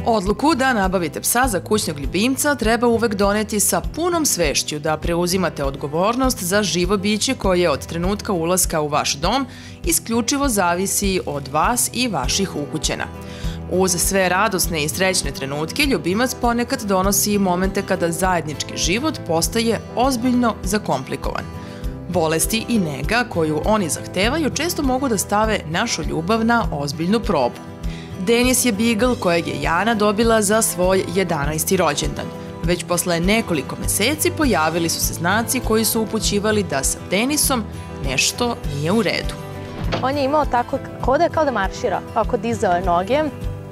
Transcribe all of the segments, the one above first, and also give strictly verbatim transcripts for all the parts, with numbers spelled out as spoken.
Odluku da nabavite psa za kućnog ljubimca treba uvek doneti sa punom svešću da preuzimate odgovornost za živo biće koje od trenutka ulaska u vaš dom isključivo zavisi od vas i vaših ukućena. Uz sve radosne i srećne trenutke, ljubimac ponekad donosi i momente kada zajednički život postaje ozbiljno zakomplikovan. Bolesti i nega koju oni zahtevaju često mogu da stave našu ljubav na ozbiljnu probu. Denis je Beagle kojeg je Jana dobila za svoj jedanaesti rođendan. Već posle nekoliko meseci pojavili su se znaci koji su upućivali da sa Denisom nešto nije u redu. On je imao tako, kao da je kao da maršira, ako dizao je noge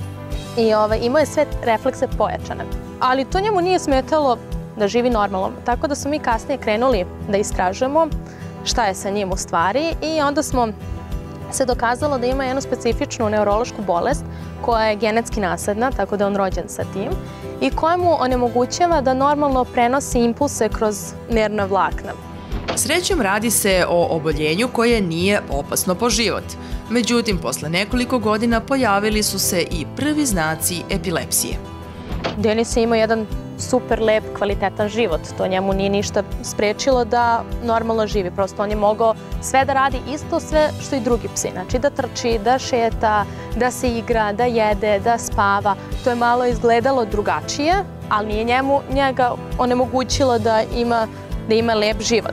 i ovaj, imao je sve reflekse pojačane. Ali to njemu nije smetalo da živi normalno, tako da smo mi kasnije krenuli da istražujemo šta je sa njim u stvari i onda smo se dokazalo da ima jednu specifičnu neurološku bolest koja je genetski nasledna, tako da je on rođen sa tim, i koja mu onemogućava da normalno prenosi impulse kroz nervna vlakna. Srećom radi se o oboljenju koje nije opasno po život. Međutim, posle nekoliko godina pojavili su se i prvi znaci epilepsije. Denis je imao jedan super lep, kvalitetan život. To njemu nije ništa sprečilo da normalno živi. Prosto on je mogao sve da radi isto sve što i drugi psi. Znači da trči, da šeta, da se igra, da jede, da spava. To je malo izgledalo drugačije, ali nije njemu njega onemogućilo da ima, da ima lep život.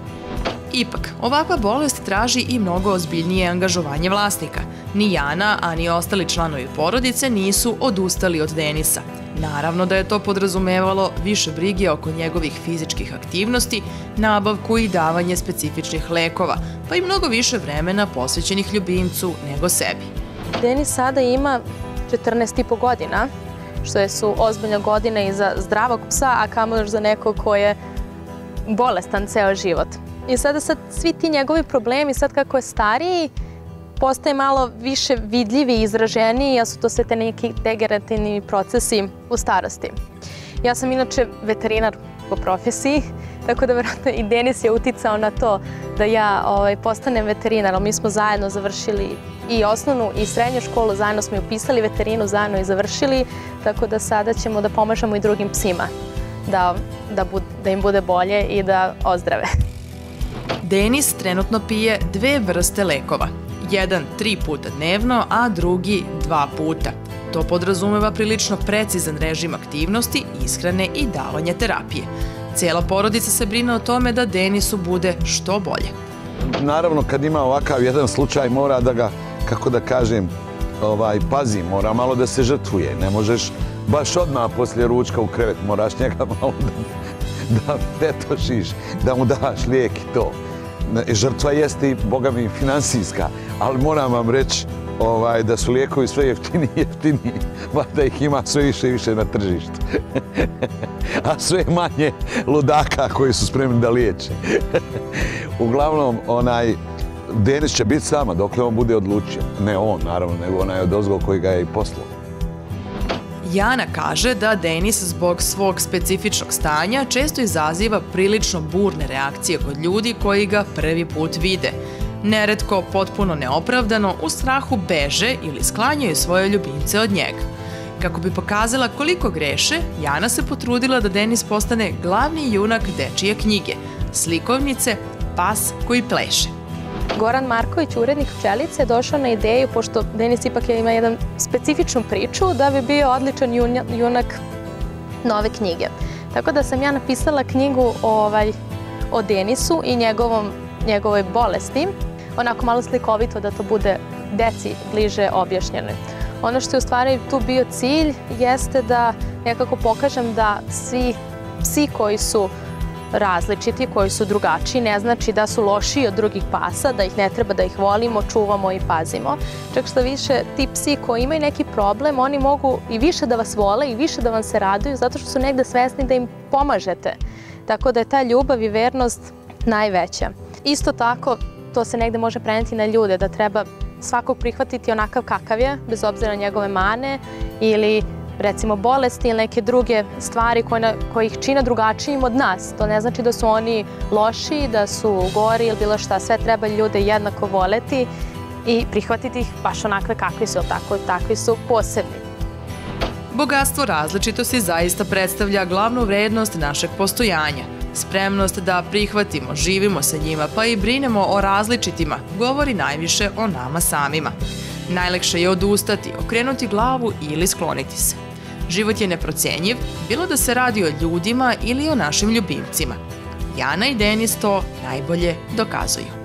Ipak, ovakva bolest traži i mnogo ozbiljnije angažovanje vlasnika. Ni Jana, a ni ostali članovi porodice nisu odustali od Denisa. Naravno da je to podrazumevalo više brige oko njegovih fizičkih aktivnosti, nabavku i davanje specifičnih lekova, pa i mnogo više vremena posvećenih ljubimcu nego sebi. Denis sada ima četrnaest i po godina, što su ozbiljne godine i za zdravog psa, a kamo još za nekog ko je bolestan ceo život. I sada sad svi ti njegovi problemi, sad kako je stariji, postaje malo više vidljivi i izraženiji, jer su to sve te neki degenerativni procesi u starosti. Ja sam inače veterinar po profesiji, tako da vjerojatno i Denis je uticao na to da ja ovaj, postanem veterinar, ali mi smo zajedno završili i osnovnu i srednju školu, zajedno smo i upisali veterinu, zajedno i završili, tako da sada ćemo da pomažemo i drugim psima, da, da, bud, da im bude bolje i da ozdrave. Denis trenutno pije dve vrste lekova. Jedan tri puta dnevno, a drugi dva puta. To podrazumeva prilično precizan režim aktivnosti, ishrane i davanja terapije. Cijela porodica se brine o tome da Denisu bude što bolje. Naravno, kad ima ovakav jedan slučaj, mora da ga, kako da kažem, ovaj, pazi, mora malo da se žrtvuje. Ne možeš baš odmah poslije ručka u krevet, moraš njega malo da, da tetošiš, da mu daš lijek i to. Žrtva jeste i, boga mi, finansijska, ali moram vam reći ovaj, da su lijekovi sve jeftiniji i jeftiniji, da ih ima sve više i više na tržištu. A sve manje ludaka koji su spremni da liječe. Uglavnom, onaj, Denis će biti sama dok on bude odlučio. Ne on, naravno, nego onaj odozgo koji ga je i poslao. Jana kaže da Denis zbog svog specifičnog stanja često izaziva prilično burne reakcije kod ljudi koji ga prvi put vide. Neretko, potpuno neopravdano, u strahu beže ili sklanjaju svoje ljubimce od njega. Kako bi pokazala koliko greše, Jana se potrudila da Denis postane glavni junak dečije knjige, slikovnice Pas koji pleše. Goran Marković, urednik Pčelice, je došao na ideju, pošto Denis ipak ima jedan specifičnu priču, da bi bio odličan junak nove knjige. Tako da sam ja napisala knjigu ovaj, o Denisu i njegovom, njegovoj bolesti, onako malo slikovito da to bude deci bliže objašnjeno. Ono što je u stvari tu bio cilj jeste da nekako pokažem da svi psi koji su različiti, koji su drugačiji, ne znači da su lošiji od drugih pasa, da ih ne treba da ih volimo, čuvamo i pazimo. Čak što više, ti psi koji imaju neki problem, oni mogu i više da vas vole i više da vam se raduju, zato što su negde svesni da im pomažete. Tako da je ta ljubav i vernost najveća. Isto tako, to se negde može preneti na ljude, da treba svakog prihvatiti onakav kakav je, bez obzira na njegove mane ili recimo bolesti ili neke druge stvari koje, koje ih čine drugačijim od nas. To ne znači da su oni loši, da su gori ili bilo šta. Sve treba ljude jednako voleti i prihvatiti ih baš onakve kakvi su, tako, takvi su posebni. Bogatstvo različitosti zaista predstavlja glavnu vrednost našeg postojanja. Spremnost da prihvatimo, živimo sa njima pa i brinemo o različitima govori najviše o nama samima. Najlakše je odustati, okrenuti glavu ili skloniti se. Život je neprocenjiv, bilo da se radi o ljudima ili o našim ljubimcima. Jana i Denis to najbolje dokazuju.